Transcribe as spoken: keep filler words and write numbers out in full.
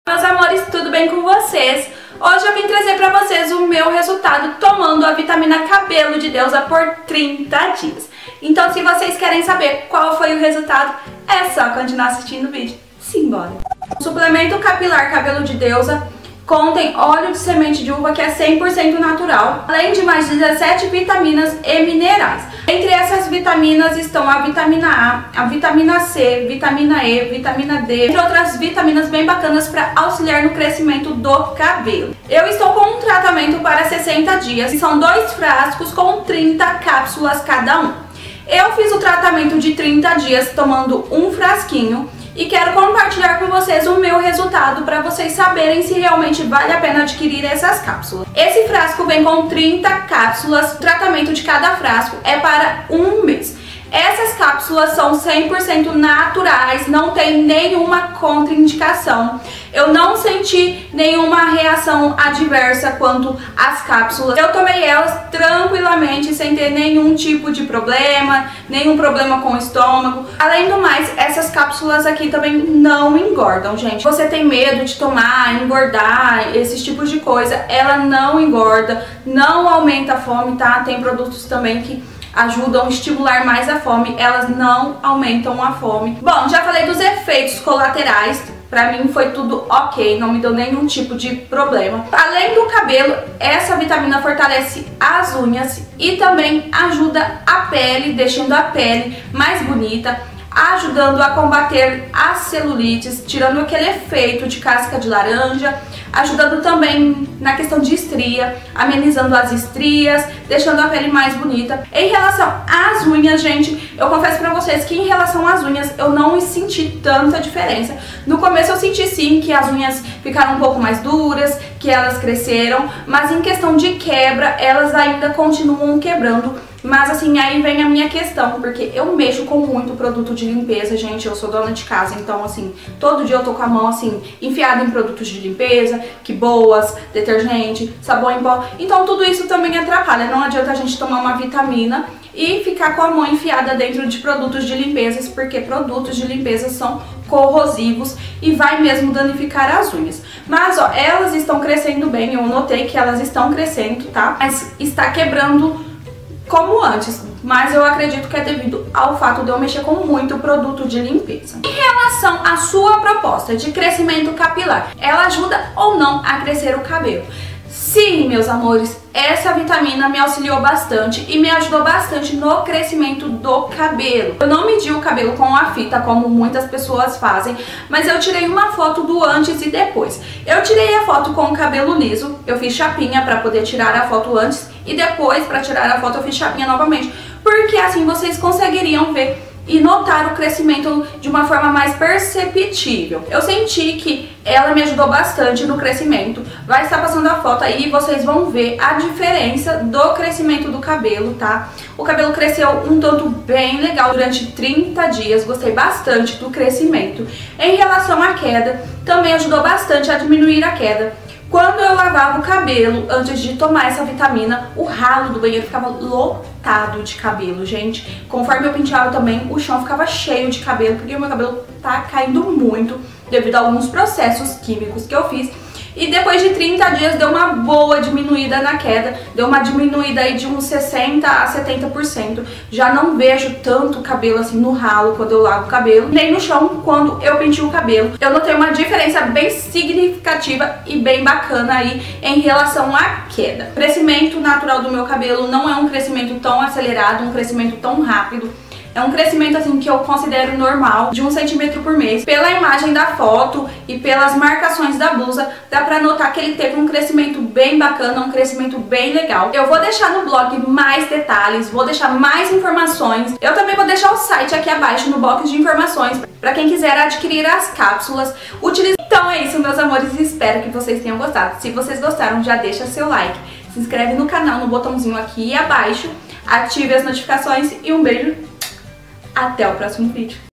Meus amores, tudo bem com vocês? Hoje eu vim trazer pra vocês o meu resultado tomando a vitamina Cabelo de Deusa por trinta dias. Então, se vocês querem saber qual foi o resultado, é só continuar assistindo o vídeo. Simbora! O suplemento capilar Cabelo de Deusa contém óleo de semente de uva que é cem por cento natural, além de mais dezessete vitaminas e minerais. Entre essas vitaminas estão a vitamina A, a vitamina C, vitamina E, vitamina D, entre outras vitaminas bem bacanas para auxiliar no crescimento do cabelo. Eu estou com um tratamento para sessenta dias, são dois frascos com trinta cápsulas cada um. Eu fiz o tratamento de trinta dias tomando um frasquinho e quero compartilhar com vocês o meu resultado para vocês saberem se realmente vale a pena adquirir essas cápsulas. Esse frasco vem com trinta cápsulas, o tratamento de cada frasco é para um mês. Essas cápsulas são cem por cento naturais, não tem nenhuma contraindicação. Eu não senti nenhuma reação adversa quanto às cápsulas. Eu tomei elas tranquilamente, sem ter nenhum tipo de problema, nenhum problema com o estômago. Além do mais, essas cápsulas aqui também não engordam, gente. Você tem medo de tomar, engordar, esses tipos de coisa, ela não engorda, não aumenta a fome, tá? Tem produtos também que ajudam a estimular mais a fome, elas não aumentam a fome. Bom, já falei dos efeitos colaterais, pra mim foi tudo ok, não me deu nenhum tipo de problema. Além do cabelo, essa vitamina fortalece as unhas e também ajuda a pele, deixando a pele mais bonita, ajudando a combater as celulites, tirando aquele efeito de casca de laranja, ajudando também na questão de estria, amenizando as estrias, deixando a pele mais bonita. Em relação às unhas, gente, eu confesso pra vocês que em relação às unhas eu não senti tanta diferença. No começo eu senti sim que as unhas ficaram um pouco mais duras, que elas cresceram, mas em questão de quebra, elas ainda continuam quebrando. Mas assim, aí vem a minha questão, porque eu mexo com muito produto de limpeza, gente, eu sou dona de casa, então assim, todo dia eu tô com a mão assim, enfiada em produtos de limpeza, que boas, detergente, sabão em pó, então tudo isso também atrapalha, não adianta a gente tomar uma vitamina e ficar com a mão enfiada dentro de produtos de limpeza, porque produtos de limpeza são corrosivos e vai mesmo danificar as unhas. Mas ó, elas estão crescendo bem, eu notei que elas estão crescendo, tá? Mas está quebrando como antes, mas eu acredito que é devido ao fato de eu mexer com muito produto de limpeza. Em relação à sua proposta de crescimento capilar, ela ajuda ou não a crescer o cabelo? Sim, meus amores, essa vitamina me auxiliou bastante e me ajudou bastante no crescimento do cabelo. Eu não medi o cabelo com a fita, como muitas pessoas fazem, mas eu tirei uma foto do antes e depois. Eu tirei a foto com o cabelo liso, eu fiz chapinha para poder tirar a foto antes e depois, para tirar a foto, eu fiz chapinha novamente, porque assim vocês conseguiriam ver e notar o crescimento de uma forma mais perceptível. Eu senti que ela me ajudou bastante no crescimento. Vai estar passando a foto aí e vocês vão ver a diferença do crescimento do cabelo, tá? O cabelo cresceu um tanto bem legal durante trinta dias, gostei bastante do crescimento. Em relação à queda, também ajudou bastante a diminuir a queda. Quando eu lavava o cabelo, antes de tomar essa vitamina, o ralo do banheiro ficava lotado de cabelo, gente. Conforme eu penteava também, o chão ficava cheio de cabelo, porque o meu cabelo tá caindo muito devido a alguns processos químicos que eu fiz. E depois de trinta dias deu uma boa diminuída na queda, deu uma diminuída aí de uns sessenta a setenta por cento. Já não vejo tanto cabelo assim no ralo quando eu lavo o cabelo, nem no chão quando eu penteo o cabelo. Eu notei uma diferença bem significativa e bem bacana aí em relação à queda. O crescimento natural do meu cabelo não é um crescimento tão acelerado, um crescimento tão rápido. É um crescimento assim que eu considero normal, de um centímetro por mês. Pela imagem da foto e pelas marcações da blusa, dá pra notar que ele teve um crescimento bem bacana, um crescimento bem legal. Eu vou deixar no blog mais detalhes, vou deixar mais informações. Eu também vou deixar o site aqui abaixo no box de informações, pra quem quiser adquirir as cápsulas. Utilize... Então é isso, meus amores, espero que vocês tenham gostado. Se vocês gostaram, já deixa seu like, se inscreve no canal, no botãozinho aqui abaixo, ative as notificações e um beijo. Até o próximo vídeo.